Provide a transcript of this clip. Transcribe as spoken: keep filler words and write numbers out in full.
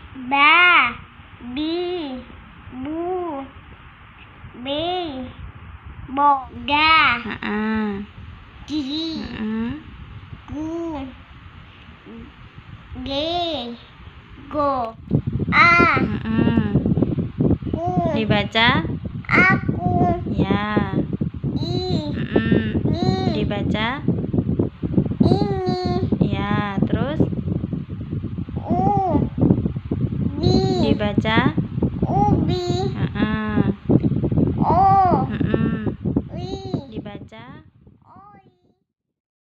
Ba, bi, bu, be, boga, Heeh. gi, Heeh. gu, ge, go, a, Heeh. ku, Dibaca? aku, Ya. i, Heeh. ni, Dibaca? ini, Ya, terus u, di, dibaca? ubi.